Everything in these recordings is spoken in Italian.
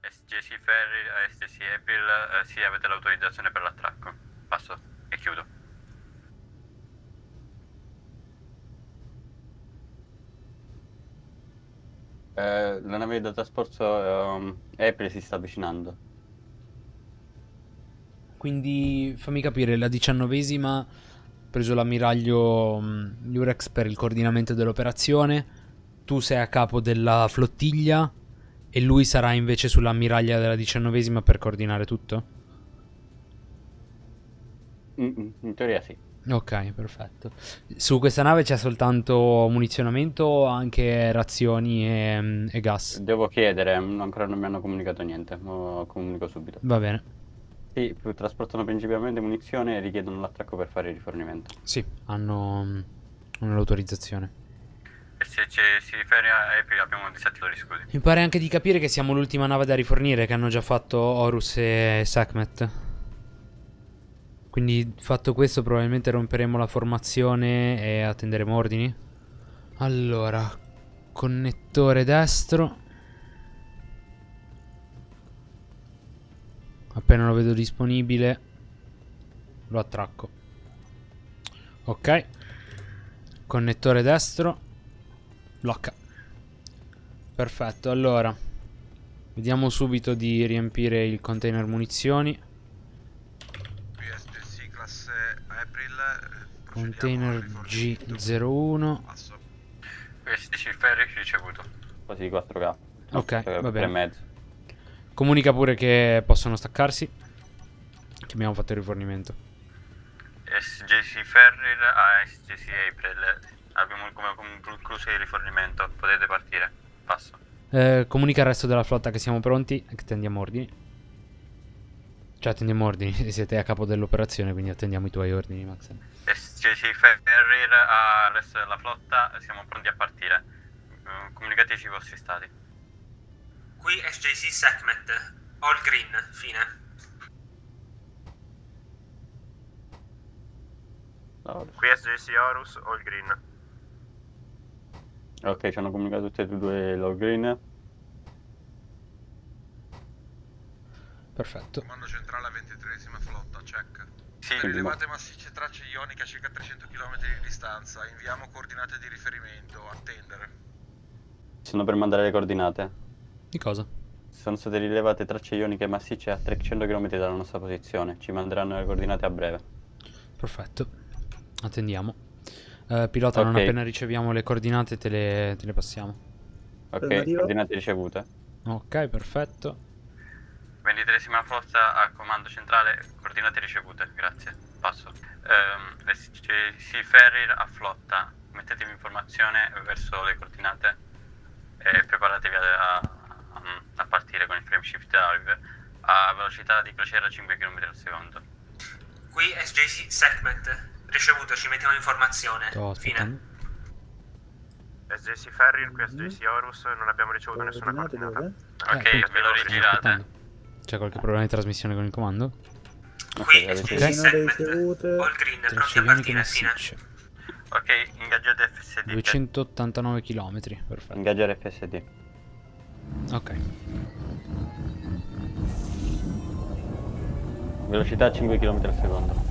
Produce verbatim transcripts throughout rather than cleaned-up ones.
S J C Ferry, S J C April, eh, sì, avete l'autorizzazione per l'attracco. Passo e chiudo. Eh, la nave da trasporto um, April si sta avvicinando. Quindi fammi capire, la diciannovesima ha preso l'ammiraglio um, Lurex per il coordinamento dell'operazione. Tu sei a capo della flottiglia e lui sarà invece sull'ammiraglia della diciannovesima per coordinare tutto? Mm, in teoria sì. Ok, perfetto. Su questa nave c'è soltanto munizionamento o anche razioni e, e gas? Devo chiedere, ancora non mi hanno comunicato niente, lo comunico subito. Va bene. Sì, trasportano principalmente munizioni e richiedono l'attracco per fare il rifornimento. Sì, hanno, hanno l'autorizzazione. S J C Ferry a April abbiamo disattivato gli scudi. Mi pare anche di capire che siamo l'ultima nave da rifornire, che hanno già fatto Horus e Sekhmet. Quindi fatto questo probabilmente romperemo la formazione e attenderemo ordini. Allora, connettore destro. Appena lo vedo disponibile lo attracco. Ok. Connettore destro. Blocca. Perfetto, allora vediamo subito di riempire il container munizioni. Qui S J C classe April. Container G zero uno. Passo. Qui S J C Ferry ricevuto. Quasi quattro K. Ok, va bene. tre e mezzo. Comunica pure che possono staccarsi, che abbiamo fatto il rifornimento. S J C Ferry a S J C April. Abbiamo concluso il rifornimento. Potete partire. Passo. Eh, comunica al resto della flotta che siamo pronti e che attendiamo ordini. Cioè attendiamo ordini, siete a capo dell'operazione, quindi attendiamo i tuoi ordini, Max. S J C Ferry al resto della flotta. Siamo pronti a partire. Comunicateci i vostri stati. Qui S J C Sekhmet, all green, fine. No, Qui S J C Horus, all green. ok, ci hanno comunicato tutte e due l'all green. Perfetto. Comando centrale a ventitreesima flotta, check. Sì, Per rilevate massicce tracce ioniche a circa trecento chilometri di distanza, inviamo coordinate di riferimento, attendere. Sono per mandare le coordinate. Di cosa? Sono state rilevate tracce ioniche massicce a trecento chilometri dalla nostra posizione. Ci manderanno le coordinate a breve. Perfetto. Attendiamo. Uh, pilota, Ok. non appena riceviamo le coordinate te le, te le passiamo. Ok, Affermativo. coordinate ricevute. Ok, perfetto. ventitreesima flotta al comando centrale, coordinate ricevute, grazie. Passo. Ehm, S J C Ferry a flotta, mettetevi in formazione verso le coordinate e preparatevi a, a, a partire con il frame shift drive a velocità di crociera cinque chilometri al secondo. Qui S J C Sekhmet, ricevuto, ci mettiamo in formazione, Sto fine. aspettando. S J C Ferry, qui S J C Horus, non abbiamo ricevuto nessuna Coordinate coordinata. dove? Ok, Eh, appunto, ve lo stiamo rigirate. aspettando. C'è qualche problema di trasmissione con il comando? Qui Ok, S J C avete- Coordinate Segment, ricevute. all green, pronti Tracce a ioniche partire, fine. massicce. Ok, ingaggiate F S D. duecentottantanove chilometri, perfetto. Ingaggiare F S D. Ok. Velocità cinque chilometri al secondo.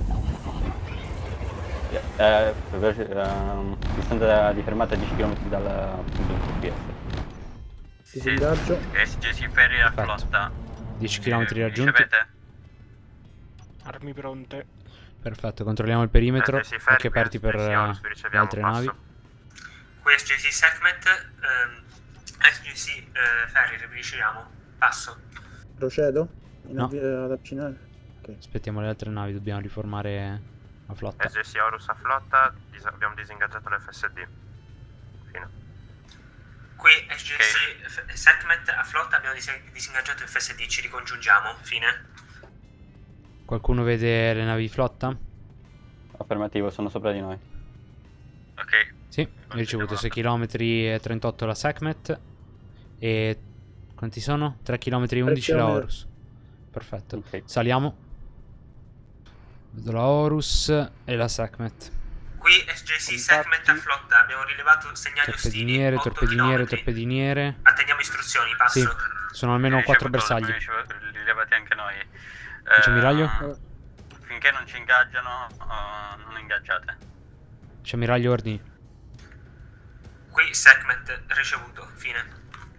Eh, veloci- ehm, distanza di fermata dieci chilometri dal punto di G P S. Disingaggio. S J C Ferry a Perfetto. flotta. dieci chilometri Eh, raggiunti. ricevete? Armi pronte. Perfetto, controlliamo il perimetro. S J C Ferry, Occhi aperti qui per S J C Horus, vi eh, le riceviamo, altre passo. navi. Qui S J C Sekhmet, ehm, S J C eh, Ferry, vi riceviamo, passo. Procedo? In No. avvio ad avvicinare? Ok. Aspettiamo le altre navi, dobbiamo riformare la flotta. S J C Horus a flotta, dis- abbiamo disingaggiato l'F S D. Fine. Qui S J C F- Sekhmet, a flotta abbiamo dis- disingaggiato il F S D, ci ricongiungiamo, fine. Qualcuno vede le navi di flotta? Affermativo, sono sopra di noi. Ok. Sì, ho ricevuto sei chilometri e trentotto la Sekhmet. E quanti sono? tre chilometri e undici la chilometri. Horus. Perfetto. Ok. Saliamo. Vedo la Horus e la Sekhmet. Qui S J C Sekhmet a flotta, abbiamo rilevato segnali ostili, Torpediniere, otto torpediniere, chilometri. torpediniere. Attendiamo istruzioni, passo. Sì. Sono almeno Ricevuto, quattro bersagli. abbiamo rilevati anche noi. Viceammiraglio? Eh, finché non ci ingaggiano, uh, non ingaggiate. Viceammiraglio, ordini. Qui segment ricevuto, fine.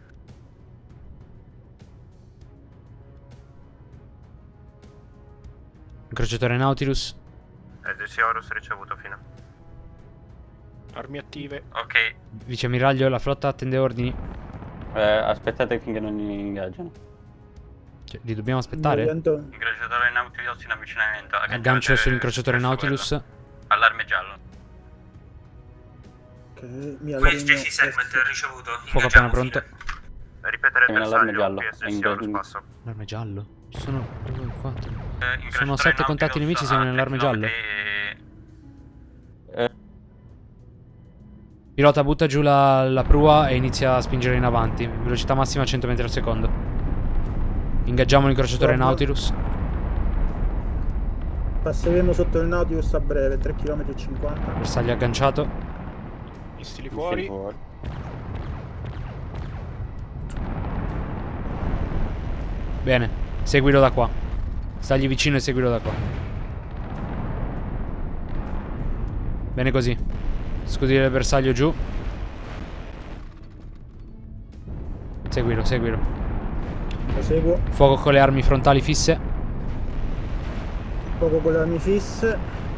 Incrociatore Nautilus. S J C Horus ricevuto, fine. Armi attive. Ok, Viceammiraglio, la flotta attende ordini. Eh, aspettate finché non ingaggiano. Cioè, li dobbiamo aspettare? Oriento- incrociatore Nautilus in avvicinamento. Aggancio sull'incrociatore Nautilus. Allarme giallo. Ok, mi Qui allineo. J C segment ricevuto. Fuoco appena Ingaggiamo, pronto. fine. Ripetere il Chiami l'allarme bersaglio, giallo. qui S J C Inga- Horus passo. Allarme giallo. Ci sono proprio quattro. Eh, Sono incrociatore sette contatti Nautilus nemici, siamo a in allarme tre giallo. chilometri. Eh, Pilota butta giù la, la prua e inizia a spingere in avanti. Velocità massima cento metri al secondo. Ingaggiamo l'incrociatore Guarda. Nautilus. Passeremo sotto il Nautilus a breve, tre chilometri e cinquanta. Bersaglio agganciato. Missili missili fuori. fuori. Bene, seguilo da qua. Stagli vicino e seguilo da qua. Bene così. Scudire del bersaglio giù. Seguilo, seguilo. Lo seguo. Fuoco con le armi frontali fisse. Poco con le armi fisse.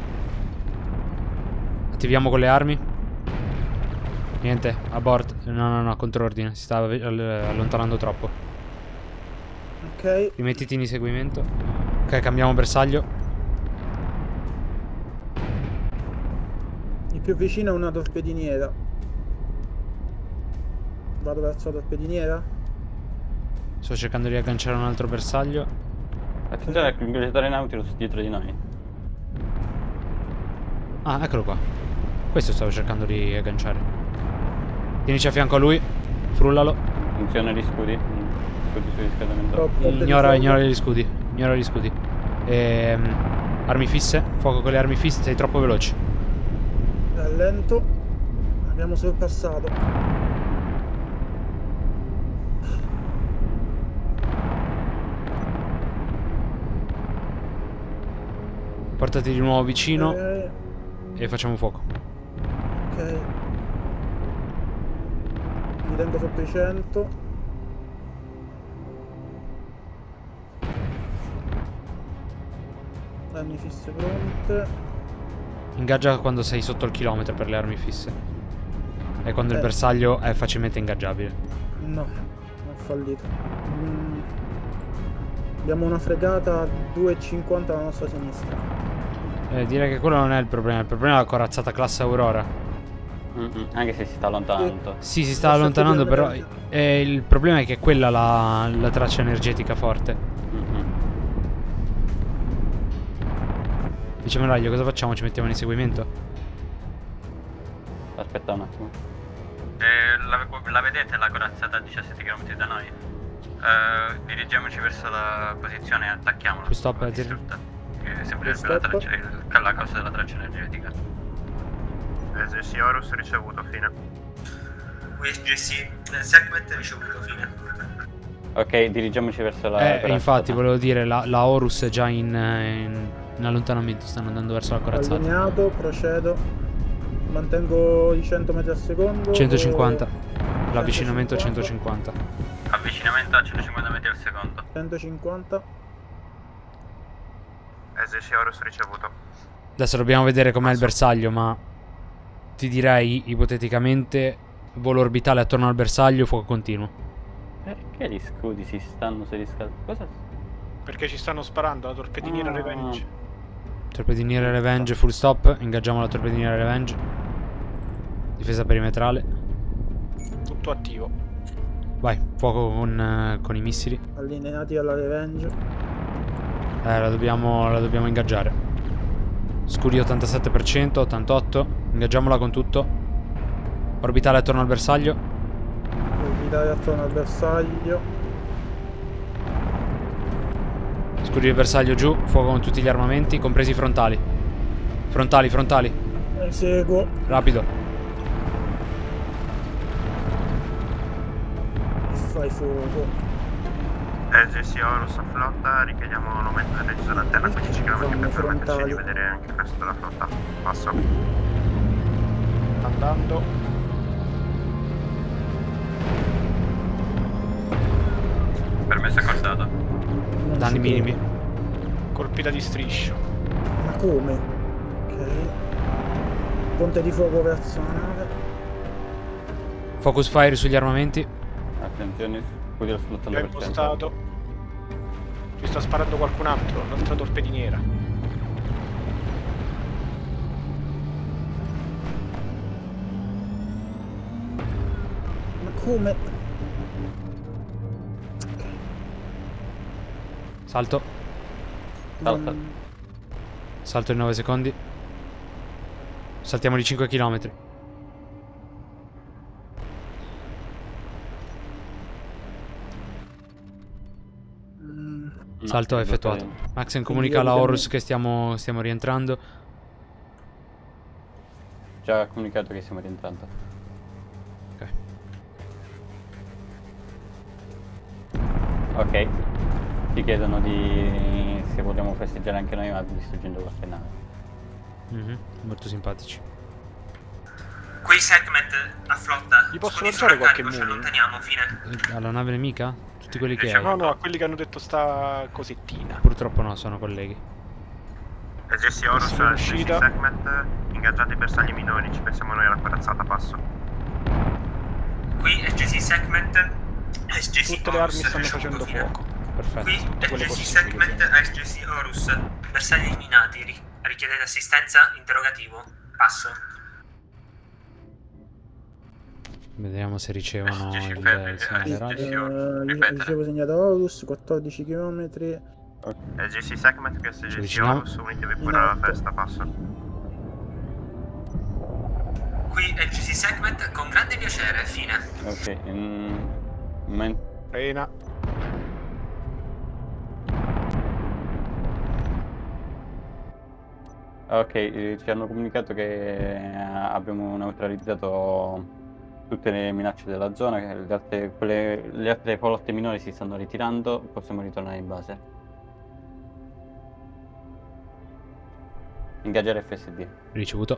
Attiviamo con le armi. Niente, abort. No, no, no, controordine. Si sta all- allontanando troppo. Ok. Rimettiti in inseguimento. Ok, cambiamo bersaglio. Il più vicino è una torpediniera. Vado verso la torpediniera. Sto cercando di agganciare un altro bersaglio. Attenzione al incrociatore Nautilus dietro di noi. Ah, eccolo qua. Questo stavo cercando di agganciare. Tienici a fianco a lui. Frullalo. Funziona gli scudi. Mm, Scudi sul riscaldamento. Troppo Ignora, di ignora fuoco. gli scudi. Ignora gli scudi. Ehm, armi fisse. Fuoco con le armi fisse. Sei troppo veloce. Rallento. Abbiamo sorpassato. Portati di nuovo vicino Ok. e facciamo fuoco. Ok. Mi tengo sotto i cento. Armi fisse pronte. Ingaggia quando sei sotto il chilometro per le armi fisse. E quando il Eh. bersaglio è facilmente ingaggiabile. No, ho fallito. Mm. Abbiamo una fregata a due e cinquanta alla nostra sinistra. Eh, direi che quello non è il problema. Il problema è la corazzata classe Aurora. Mm-mm, Anche se si sta allontanando. Sì, si sta Posso allontanando, chiudere però la- eh, il problema è che è quella la, la traccia energetica forte. Mm-mm. Viceammiraglio, cosa facciamo? Ci mettiamo in inseguimento? Aspetta un attimo. Eh, la, la vedete la corazzata a diciassette chilometri da noi? Eh, dirigiamoci verso la posizione e attacchiamola. Full stop, Con eh, dir- distrutta, che sembrerebbe Full la, stop. traccia, il- la causa della traccia energetica. S J C Horus ricevuto, fine. Qui J C segment ricevuto, fine. Ok, dirigiamoci verso la Eh, corazzata. infatti, volevo dire, la, la Horus è già in, in, in allontanamento. Stanno andando verso la corazzata. Allineato, procedo. Mantengo i cento metri al secondo. centocinquanta. o- L'avvicinamento centocinquanta. Avvicinamento a centocinquanta metri al secondo. centocinquanta. S J C Horus ricevuto. Adesso dobbiamo vedere com'è il bersaglio, ma ti direi ipoteticamente volo orbitale attorno al bersaglio, fuoco continuo. Perché gli scudi si stanno se riscaldando? Cosa? Perché ci stanno sparando la torpediniera Ah. Revenge. Torpediniere Revenge full stop. Ingaggiamo la torpediniera Revenge. Difesa perimetrale. Tutto attivo. Vai, fuoco con, eh, con i missili. Allineati alla Revenge. Eh, la dobbiamo, la dobbiamo ingaggiare. Scudi ottantasette per cento, ottantotto. Ingaggiamola con tutto. Orbitale attorno al bersaglio. Orbitare attorno al bersaglio. Scudi del bersaglio giù. Fuoco con tutti gli armamenti, compresi i frontali. Frontali, frontali. Eseguo. Rapido. Fai fuoco. S J C Horus a flotta, richiediamo l'aumento del registro d'antenna a quindici chilometri per permetterci di vedere anche il resto della flotta. Passo. Andando. Permesso accordato. Non Danni ci minimi. credo. Colpita di striscio. Ma come? Ok. Ponte di fuoco verso la nave. Focus fire sugli armamenti. Attenzione, scudi sull'ottanta Già per cento. impostato. Ci sta sparando qualcun altro, un'altra torpediniera. Ma come? Salto. Salta. Non- Salto in nove secondi. Saltiamo di cinque chilometri. Mm, No, Salto sì, effettuato. bloccate. Maxen Quindi comunica io alla dobbiamo- Horus che stiamo, stiamo rientrando. Già comunicato che stiamo rientrando. Ok. Ok. Ti chiedono di se vogliamo festeggiare anche noi ma distruggendo qualche nave. Mhm, molto simpatici. Qui segment a flotta. Gli posso Scudi lanciare qualche sovraccarico, ci muni? allontaniamo, fine. Eh, Alla nave nemica? Tutti quelli che Diciamo- hai. No, no, a quelli che hanno detto sta cosettina. Purtroppo no, sono colleghi. S J C Horus, Passo in S J C uscita. segment, ingaggiati bersagli minori, ci pensiamo noi alla corazzata, passo. Qui S J C segment. S J C Tutte le armi Horus, stanno ricevuto, facendo fine. fuoco. Perfetto. Qui tutte quelle S J C possibili, segment a S J C Horus. Bersagli minati. ri- Richiedete assistenza? Interrogativo. Passo. Vediamo se ricevono Ci si il fermi, segnale eh, radio. sì. eh, ripetere. ricevo segnato Horus, quattordici chilometri. S J C segment, qui S Ci J C avviciniamo. Horus, unitevi pure alla festa, passo. Qui S J C segment con grande piacere. Fine. Ok. In... men- Arena. Ok, eh, ci hanno comunicato che eh, abbiamo neutralizzato tutte le minacce della zona, che le altre, quelle- le altre flotte minori si stanno ritirando, possiamo ritornare in base. Ingaggiare F S D. Ricevuto.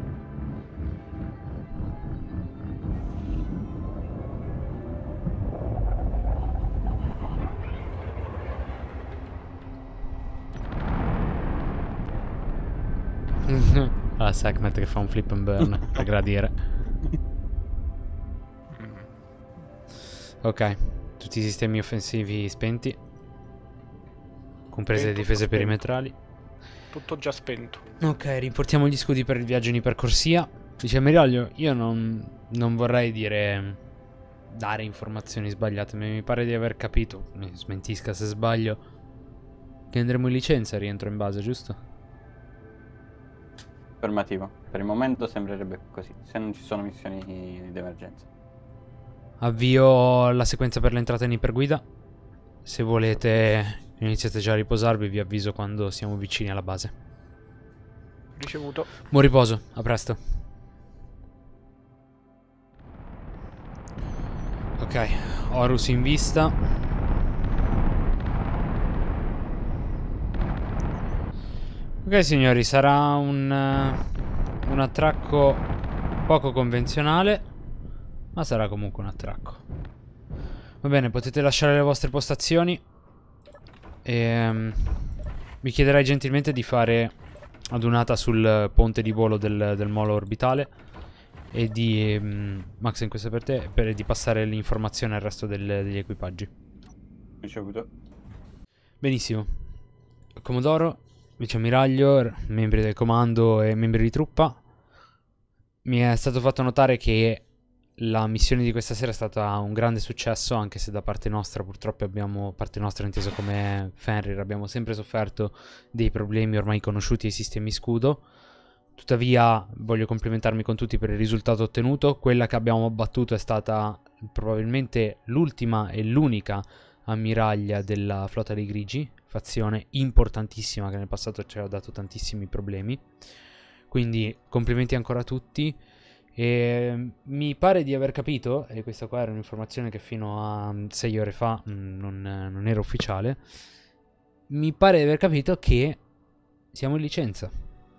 Ah, Segment che fa un flip and burn per gradire. Ok, tutti i sistemi offensivi spenti, comprese le Spento, difese spento. perimetrali. Tutto già spento. Ok, rinforziamo gli scudi per il viaggio in ipercorsia. Dice Miraglio, io non, non vorrei dire dare informazioni sbagliate, ma mi pare di aver capito, mi smentisca se sbaglio, che andremo in licenza e rientro in base, giusto? Affermativo. Per il momento sembrerebbe così, se non ci sono missioni di emergenza. Avvio la sequenza per l'entrata in iperguida. Se volete iniziate già a riposarvi, vi avviso quando siamo vicini alla base. Ricevuto. Buon riposo, a presto. Ok, Horus in vista. Ok signori, sarà un, uh, un attracco poco convenzionale, ma sarà comunque un attracco. Va bene, potete lasciare le vostre postazioni. E um, vi chiederei gentilmente di fare adunata sul ponte di volo del, del molo orbitale e di um, Max, in questo per te, per di passare l'informazione al resto del, degli equipaggi. Ricevuto. Benissimo. Comodoro, viceammiraglio, membri del comando e membri di truppa, mi è stato fatto notare che la missione di questa sera è stata un grande successo, anche se da parte nostra purtroppo abbiamo, parte nostra inteso come Fenrir, abbiamo sempre sofferto dei problemi ormai conosciuti ai sistemi scudo. Tuttavia voglio complimentarmi con tutti per il risultato ottenuto. Quella che abbiamo abbattuto è stata probabilmente l'ultima e l'unica ammiraglia della flotta dei grigi, fazione importantissima che nel passato ci ha dato tantissimi problemi. Quindi complimenti ancora a tutti E mi pare di aver capito, e questa qua era un'informazione che fino a sei ore fa mh, non, non era ufficiale, mi pare di aver capito che siamo in licenza.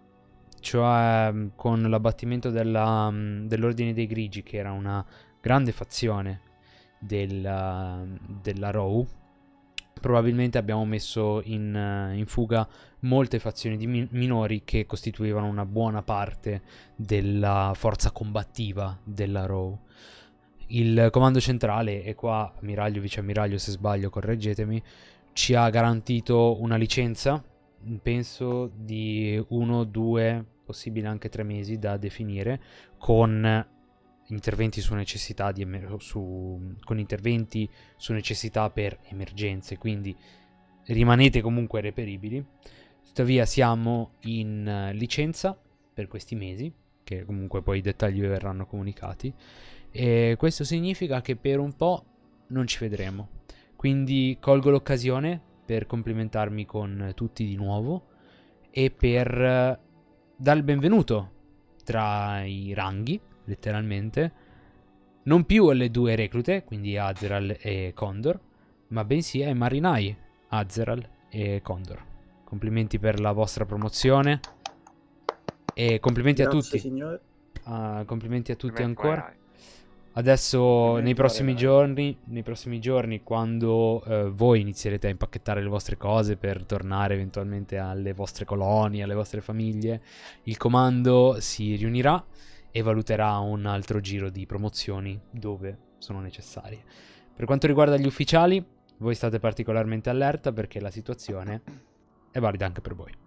Cioè mh, con l'abbattimento della, mh, dell'Ordine dei Grigi, che era una grande fazione della, della R O W, probabilmente abbiamo messo in, in fuga molte fazioni di mi- minori che costituivano una buona parte della forza combattiva della R O W. Il comando centrale, e qua ammiraglio, viceammiraglio, se sbaglio correggetemi, ci ha garantito una licenza, penso di uno, due, possibile anche tre mesi da definire, con interventi su necessità di emer- su, con interventi su necessità per emergenze, quindi rimanete comunque reperibili. Tuttavia siamo in uh, licenza per questi mesi, che comunque poi i dettagli vi verranno comunicati, e questo significa che per un po' non ci vedremo. Quindi colgo l'occasione per complimentarmi con tutti di nuovo e per uh, dare il benvenuto tra i ranghi, letteralmente, non più alle due reclute, quindi Azeral e Condor, ma bensì ai marinai Azeral e Condor. Complimenti per la vostra promozione e complimenti Grazie, a tutti. signore. Uh, complimenti a tutti Complimenti, ancora. marinai. Adesso Complimenti, nei prossimi marinai. giorni, nei prossimi giorni, quando uh, voi inizierete a impacchettare le vostre cose per tornare eventualmente alle vostre colonie, alle vostre famiglie, il comando si riunirà e valuterà un altro giro di promozioni dove sono necessarie. Per quanto riguarda gli ufficiali, voi state particolarmente allerta perché la situazione è valida anche per voi.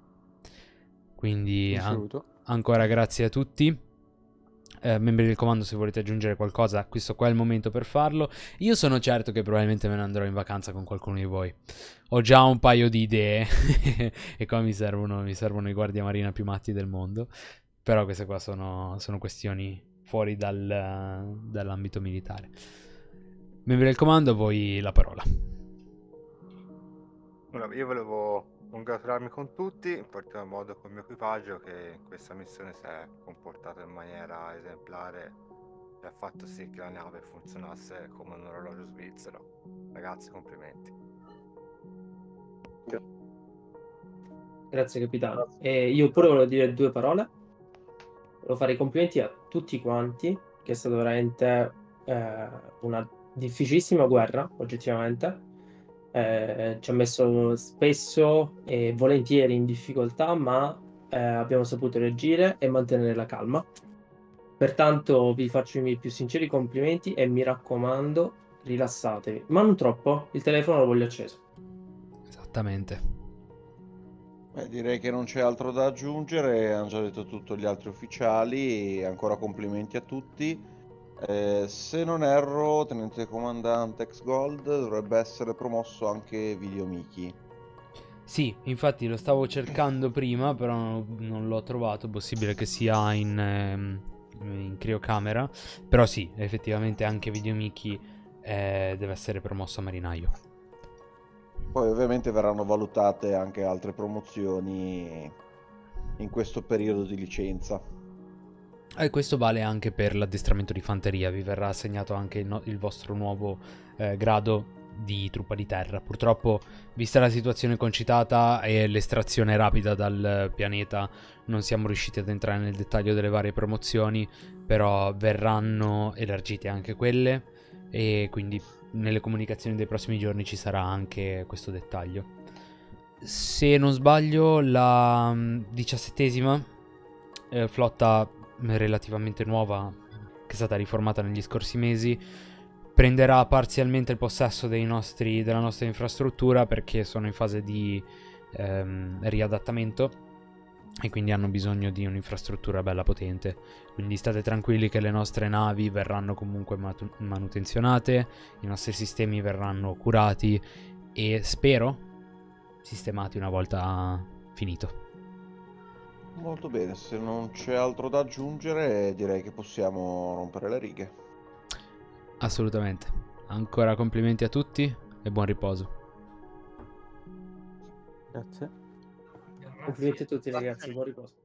Quindi an- Saluto. ancora grazie a tutti. Eh, membri del comando, se volete aggiungere qualcosa, questo qua è il momento per farlo. Io sono certo che probabilmente me ne andrò in vacanza con qualcuno di voi. Ho già un paio di idee e qua mi servono, mi servono i guardia marina più matti del mondo. Però queste qua sono, sono questioni fuori dal, dall'ambito militare. Membri del comando, a voi la parola. Allora, io volevo congratularmi con tutti, in particolar modo con il mio equipaggio che in questa missione si è comportato in maniera esemplare e ha fatto sì che la nave funzionasse come un orologio svizzero. Ragazzi, complimenti. Grazie capitano. E io pure volevo dire due parole. Volevo fare i complimenti a tutti quanti, che è stata veramente eh, una difficilissima guerra, oggettivamente. Eh, ci ha messo spesso e volentieri in difficoltà, ma eh, abbiamo saputo reagire e mantenere la calma. Pertanto vi faccio i miei più sinceri complimenti e mi raccomando, rilassatevi, ma non troppo, il telefono lo voglio acceso. Esattamente. Beh, direi che non c'è altro da aggiungere, hanno già detto tutto gli altri ufficiali, e ancora complimenti a tutti. Eh, se non erro, tenente comandante ex Gold, dovrebbe essere promosso anche Videomiki. Sì, infatti lo stavo cercando prima, però non, non l'ho trovato. Possibile che sia in, ehm, in criocamera. Però sì, effettivamente anche Videomiki eh, deve essere promosso a marinaio. Poi ovviamente verranno valutate anche altre promozioni in questo periodo di licenza. E questo vale anche per l'addestramento di fanteria. Vi verrà assegnato anche il, no- il vostro nuovo eh, grado di truppa di terra. Purtroppo, vista la situazione concitata e l'estrazione rapida dal pianeta, non siamo riusciti ad entrare nel dettaglio delle varie promozioni, però verranno elargite anche quelle e quindi nelle comunicazioni dei prossimi giorni ci sarà anche questo dettaglio. Se non sbaglio, la mm, diciassettesima eh, flotta relativamente nuova, che è stata riformata negli scorsi mesi, prenderà parzialmente il possesso dei nostri, della nostra infrastruttura, perché sono in fase di ehm, riadattamento e quindi hanno bisogno di un'infrastruttura bella potente. Quindi state tranquilli che le nostre navi verranno comunque matu- manutenzionate, i nostri sistemi verranno curati e spero sistemati una volta finito. Molto bene, se non c'è altro da aggiungere direi che possiamo rompere le righe. Assolutamente. Ancora complimenti a tutti e buon riposo. Grazie. Complimenti a tutti ragazzi, buon riposo.